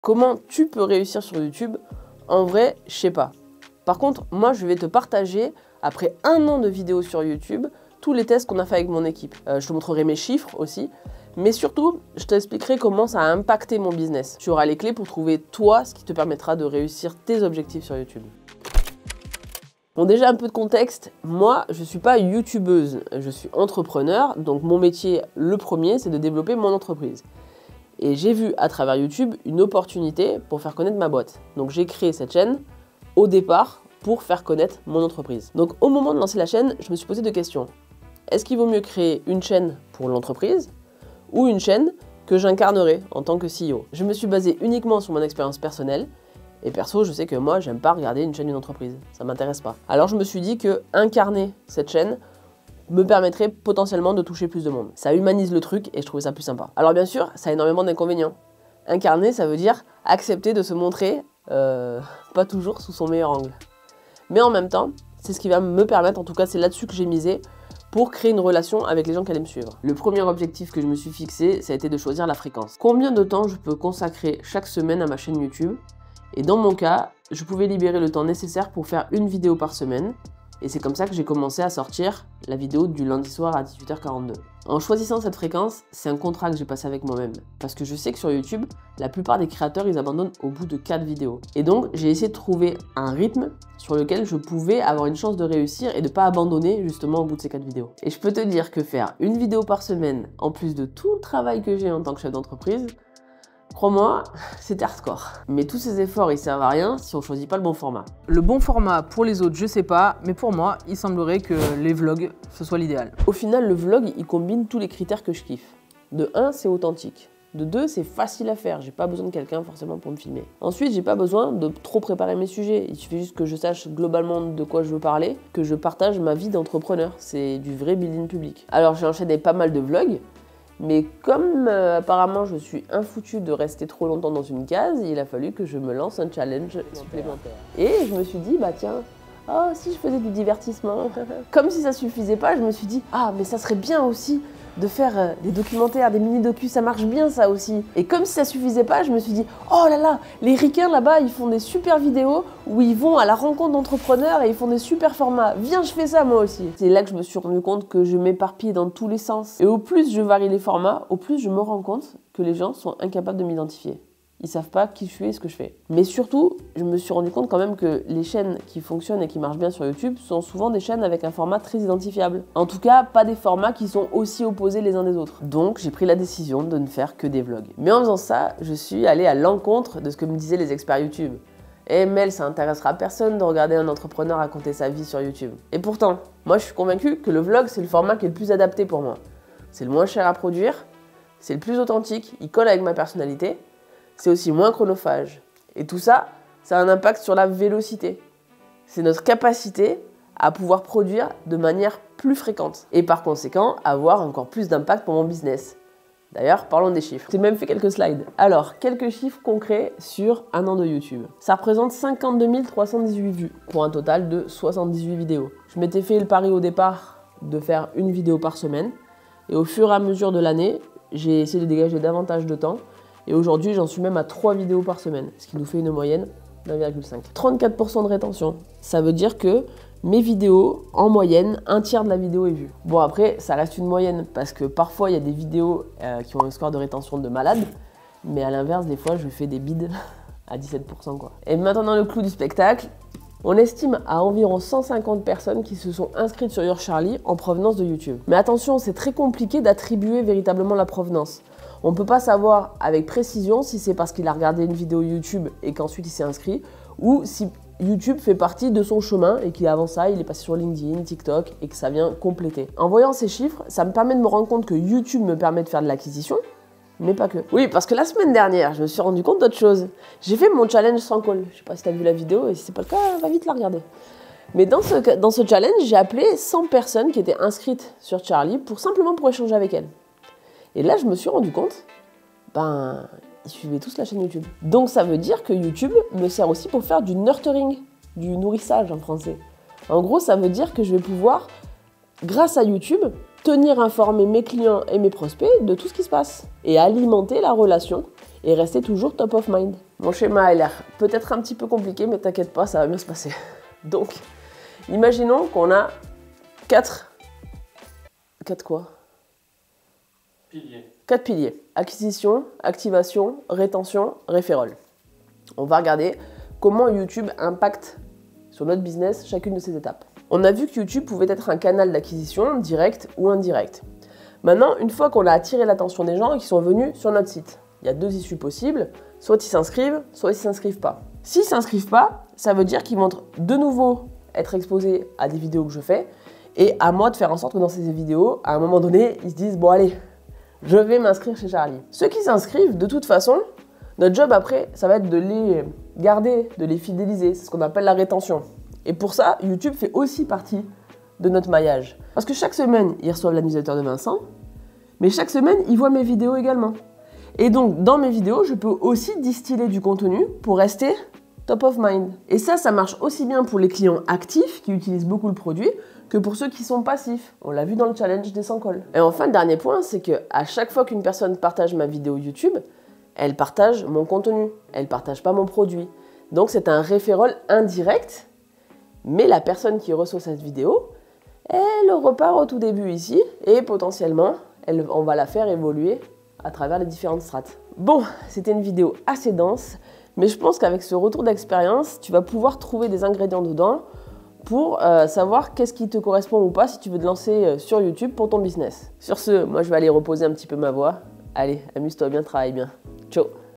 Comment tu peux réussir sur YouTube? En vrai, je sais pas. Par contre, moi, je vais te partager, après 1 an de vidéos sur YouTube, tous les tests qu'on a fait avec mon équipe. Je te montrerai mes chiffres aussi, mais surtout, je t'expliquerai comment ça a impacté mon business. Tu auras les clés pour trouver, toi, ce qui te permettra de réussir tes objectifs sur YouTube. Bon, déjà un peu de contexte, moi je suis pas youtubeuse, je suis entrepreneur, donc mon métier, le premier, c'est de développer mon entreprise. Et j'ai vu à travers YouTube une opportunité pour faire connaître ma boîte. Donc j'ai créé cette chaîne au départ pour faire connaître mon entreprise. Donc au moment de lancer la chaîne, je me suis posé 2 questions. Est-ce qu'il vaut mieux créer une chaîne pour l'entreprise ou une chaîne que j'incarnerai en tant que CEO? Je me suis basé uniquement sur mon expérience personnelle. Et perso, je sais que moi, j'aime pas regarder une chaîne d'une entreprise. Ça m'intéresse pas. Alors je me suis dit que incarner cette chaîne me permettrait potentiellement de toucher plus de monde. Ça humanise le truc et je trouvais ça plus sympa. Alors bien sûr, ça a énormément d'inconvénients. Incarner, ça veut dire accepter de se montrer, pas toujours sous son meilleur angle. Mais en même temps, c'est ce qui va me permettre, en tout cas c'est là-dessus que j'ai misé, pour créer une relation avec les gens qui allaient me suivre. Le premier objectif que je me suis fixé, ça a été de choisir la fréquence. Combien de temps je peux consacrer chaque semaine à ma chaîne YouTube? Et dans mon cas, je pouvais libérer le temps nécessaire pour faire une vidéo par semaine. Et c'est comme ça que j'ai commencé à sortir la vidéo du lundi soir à 18h42. En choisissant cette fréquence, c'est un contrat que j'ai passé avec moi-même. Parce que je sais que sur YouTube, la plupart des créateurs, ils abandonnent au bout de 4 vidéos. Et donc, j'ai essayé de trouver un rythme sur lequel je pouvais avoir une chance de réussir et de ne pas abandonner justement au bout de ces 4 vidéos. Et je peux te dire que faire une vidéo par semaine, en plus de tout le travail que j'ai en tant que chef d'entreprise, crois-moi, c'est hardcore. Mais tous ces efforts, ils servent à rien si on choisit pas le bon format. Le bon format pour les autres, je sais pas, mais pour moi, il semblerait que les vlogs, ce soit l'idéal. Au final, le vlog, il combine tous les critères que je kiffe. De 1, c'est authentique. De 2, c'est facile à faire. J'ai pas besoin de quelqu'un forcément pour me filmer. Ensuite, j'ai pas besoin de trop préparer mes sujets. Il suffit juste que je sache globalement de quoi je veux parler, que je partage ma vie d'entrepreneur. C'est du vrai building public. Alors, j'ai enchaîné pas mal de vlogs. Mais comme apparemment je suis infoutu de rester trop longtemps dans une case, il a fallu que je me lance un challenge supplémentaire. Et je me suis dit, bah tiens, oh, si je faisais du divertissement. Comme si ça suffisait pas, je me suis dit, ah mais ça serait bien aussi de faire des documentaires, des mini-docus, ça marche bien ça aussi. Et comme si ça suffisait pas, je me suis dit, oh là là, les ricains là-bas, ils font des super vidéos où ils vont à la rencontre d'entrepreneurs et ils font des super formats. Viens, je fais ça moi aussi. C'est là que je me suis rendu compte que je m'éparpillais dans tous les sens. Et au plus je varie les formats, au plus je me rends compte que les gens sont incapables de m'identifier. Ils savent pas qui je suis et ce que je fais. Mais surtout, je me suis rendu compte quand même que les chaînes qui fonctionnent et qui marchent bien sur YouTube sont souvent des chaînes avec un format très identifiable. En tout cas, pas des formats qui sont aussi opposés les uns des autres. Donc, j'ai pris la décision de ne faire que des vlogs. Mais en faisant ça, je suis allé à l'encontre de ce que me disaient les experts YouTube. Eh Mel, ça intéressera personne de regarder un entrepreneur raconter sa vie sur YouTube. Et pourtant, moi je suis convaincue que le vlog, c'est le format qui est le plus adapté pour moi. C'est le moins cher à produire, c'est le plus authentique, il colle avec ma personnalité. C'est aussi moins chronophage. Et tout ça, ça a un impact sur la vélocité. C'est notre capacité à pouvoir produire de manière plus fréquente. Et par conséquent, avoir encore plus d'impact pour mon business. D'ailleurs, parlons des chiffres. J'ai même fait quelques slides. Alors, quelques chiffres concrets sur 1 an de YouTube. Ça représente 52 318 vues, pour un total de 78 vidéos. Je m'étais fait le pari au départ de faire une vidéo par semaine. Et au fur et à mesure de l'année, j'ai essayé de dégager davantage de temps. Et aujourd'hui, j'en suis même à 3 vidéos par semaine, ce qui nous fait une moyenne d'1,5. 34% de rétention. Ça veut dire que mes vidéos, en moyenne, un tiers de la vidéo est vue. Bon après, ça reste une moyenne, parce que parfois, il y a des vidéos qui ont un score de rétention de malade, mais à l'inverse, des fois, je fais des bides à 17%, quoi. Et maintenant, le clou du spectacle, on estime à environ 150 personnes qui se sont inscrites sur Your Charlie en provenance de YouTube. Mais attention, c'est très compliqué d'attribuer véritablement la provenance. On ne peut pas savoir avec précision si c'est parce qu'il a regardé une vidéo YouTube et qu'ensuite il s'est inscrit, ou si YouTube fait partie de son chemin et qu'avant ça, il est passé sur LinkedIn, TikTok et que ça vient compléter. En voyant ces chiffres, ça me permet de me rendre compte que YouTube me permet de faire de l'acquisition, mais pas que. Oui, parce que la semaine dernière, je me suis rendu compte d'autre chose. J'ai fait mon challenge sans call. Je sais pas si tu as vu la vidéo et si c'est pas le cas, va vite la regarder. Mais dans ce challenge, j'ai appelé 100 personnes qui étaient inscrites sur Charlie simplement pour échanger avec elles. Et là, je me suis rendu compte, ils suivaient tous la chaîne YouTube. Donc ça veut dire que YouTube me sert aussi pour faire du nurturing, du nourrissage en français. En gros, ça veut dire que je vais pouvoir, grâce à YouTube, tenir informés mes clients et mes prospects de tout ce qui se passe. Et alimenter la relation et rester toujours top of mind. Mon schéma a l'air peut-être un petit peu compliqué, mais t'inquiète pas, ça va bien se passer. Donc, imaginons qu'on a 4 quoi? Piliers. 4 piliers. Acquisition, activation, rétention, referral. On va regarder comment YouTube impacte sur notre business chacune de ces étapes. On a vu que YouTube pouvait être un canal d'acquisition direct ou indirect. Maintenant, une fois qu'on a attiré l'attention des gens et qu'ils sont venus sur notre site, il y a 2 issues possibles. Soit ils s'inscrivent, soit ils ne s'inscrivent pas. S'ils ne s'inscrivent pas, ça veut dire qu'ils vont de nouveau être exposés à des vidéos que je fais et à moi de faire en sorte que dans ces vidéos, à un moment donné, ils se disent « Bon allez, je vais m'inscrire chez Charlie ». Ceux qui s'inscrivent, de toute façon, notre job après, ça va être de les garder, de les fidéliser. C'est ce qu'on appelle la rétention. Et pour ça, YouTube fait aussi partie de notre maillage. Parce que chaque semaine, ils reçoivent la newsletter de Vincent, mais chaque semaine, ils voient mes vidéos également. Et donc, dans mes vidéos, je peux aussi distiller du contenu pour rester top of mind. Et ça marche aussi bien pour les clients actifs qui utilisent beaucoup le produit que pour ceux qui sont passifs. On l'a vu dans le challenge des 100 calls. Et enfin, le dernier point, c'est qu'à chaque fois qu'une personne partage ma vidéo YouTube, elle partage mon contenu, elle partage pas mon produit. Donc, c'est un referral indirect, mais la personne qui reçoit cette vidéo, elle repart au tout début ici et potentiellement, on va la faire évoluer à travers les différentes strates. Bon, c'était une vidéo assez dense, mais je pense qu'avec ce retour d'expérience, tu vas pouvoir trouver des ingrédients dedans pour savoir qu'est-ce qui te correspond ou pas si tu veux te lancer sur YouTube pour ton business. Sur ce, moi je vais aller reposer un petit peu ma voix. Allez, amuse-toi bien, travaille bien. Ciao!